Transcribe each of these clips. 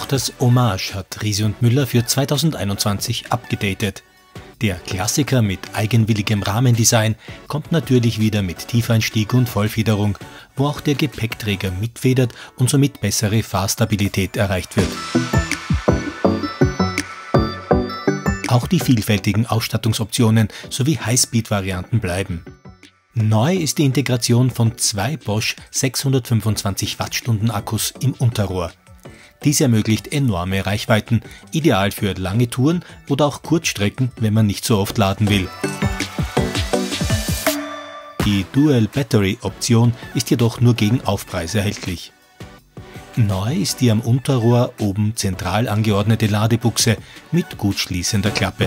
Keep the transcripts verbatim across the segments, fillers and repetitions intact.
Auch das Hommage hat Riese und Müller für zweitausendeinundzwanzig abgedatet. Der Klassiker mit eigenwilligem Rahmendesign kommt natürlich wieder mit Tiefeinstieg und Vollfederung, wo auch der Gepäckträger mitfedert und somit bessere Fahrstabilität erreicht wird. Auch die vielfältigen Ausstattungsoptionen sowie Highspeed-Varianten bleiben. Neu ist die Integration von zwei Bosch sechshundertfünfundzwanzig Wattstunden Akkus im Unterrohr. Dies ermöglicht enorme Reichweiten, ideal für lange Touren oder auch Kurzstrecken, wenn man nicht so oft laden will. Die Dual Battery Option ist jedoch nur gegen Aufpreis erhältlich. Neu ist die am Unterrohr oben zentral angeordnete Ladebuchse mit gut schließender Klappe.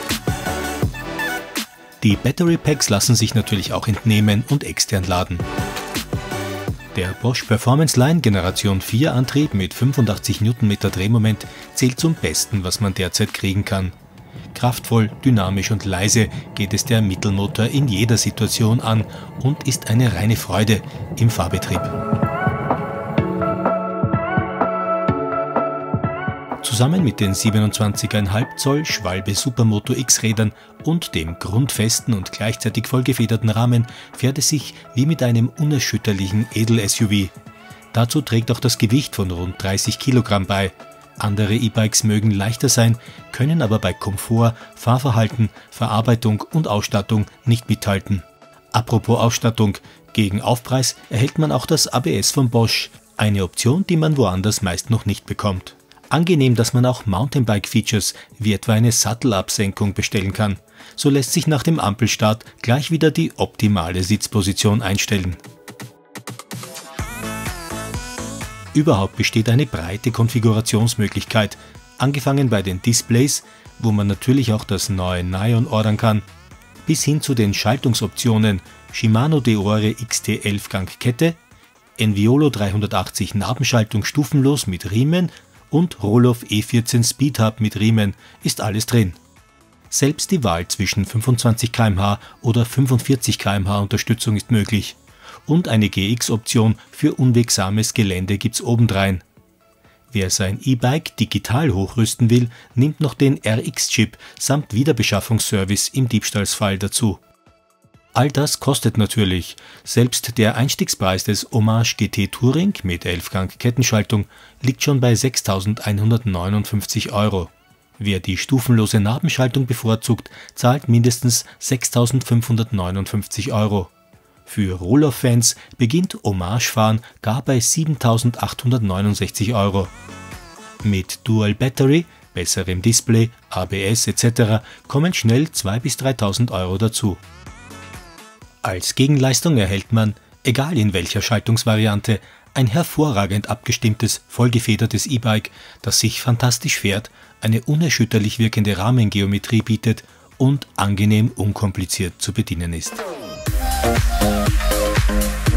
Die Battery Packs lassen sich natürlich auch entnehmen und extern laden. Der Bosch Performance Line Generation vier Antrieb mit fünfundachtzig Newtonmeter Drehmoment zählt zum Besten, was man derzeit kriegen kann. Kraftvoll, dynamisch und leise geht es der Mittelmotor in jeder Situation an und ist eine reine Freude im Fahrbetrieb. Zusammen mit den siebenundzwanzig Komma fünf Zoll Schwalbe Supermoto X-Rädern und dem grundfesten und gleichzeitig vollgefederten Rahmen fährt es sich wie mit einem unerschütterlichen Edel-S U V. Dazu trägt auch das Gewicht von rund dreißig Kilogramm bei. Andere E-Bikes mögen leichter sein, können aber bei Komfort, Fahrverhalten, Verarbeitung und Ausstattung nicht mithalten. Apropos Ausstattung, gegen Aufpreis erhält man auch das A B S von Bosch, eine Option, die man woanders meist noch nicht bekommt. Angenehm, dass man auch Mountainbike-Features wie etwa eine Sattelabsenkung bestellen kann. So lässt sich nach dem Ampelstart gleich wieder die optimale Sitzposition einstellen. Überhaupt besteht eine breite Konfigurationsmöglichkeit, angefangen bei den Displays, wo man natürlich auch das neue Nion ordern kann, bis hin zu den Schaltungsoptionen Shimano Deore X T elf Gang Kette, Enviolo dreihundertachtzig Nabenschaltung stufenlos mit Riemen und Rohloff E vierzehn Speed Hub mit Riemen ist alles drin. Selbst die Wahl zwischen fünfundzwanzig Kilometer pro Stunde oder fünfundvierzig Kilometer pro Stunde Unterstützung ist möglich. Und eine G X-Option für unwegsames Gelände gibt's obendrein. Wer sein E-Bike digital hochrüsten will, nimmt noch den R X-Chip samt Wiederbeschaffungsservice im Diebstahlsfall dazu. All das kostet natürlich. Selbst der Einstiegspreis des Hommage G T Touring mit elf Gang Kettenschaltung liegt schon bei sechstausendeinhundertneunundfünfzig Euro. Wer die stufenlose Nabenschaltung bevorzugt, zahlt mindestens sechstausendfünfhundertneunundfünfzig Euro. Für Rohloff-Fans beginnt Hommage-Fahren gar bei siebentausendachthundertneunundsechzig Euro. Mit Dual Battery, besserem Display, A B S et cetera kommen schnell zweitausend bis dreitausend Euro dazu. Als Gegenleistung erhält man, egal in welcher Schaltungsvariante, ein hervorragend abgestimmtes, vollgefedertes E-Bike, das sich fantastisch fährt, eine unerschütterlich wirkende Rahmengeometrie bietet und angenehm unkompliziert zu bedienen ist.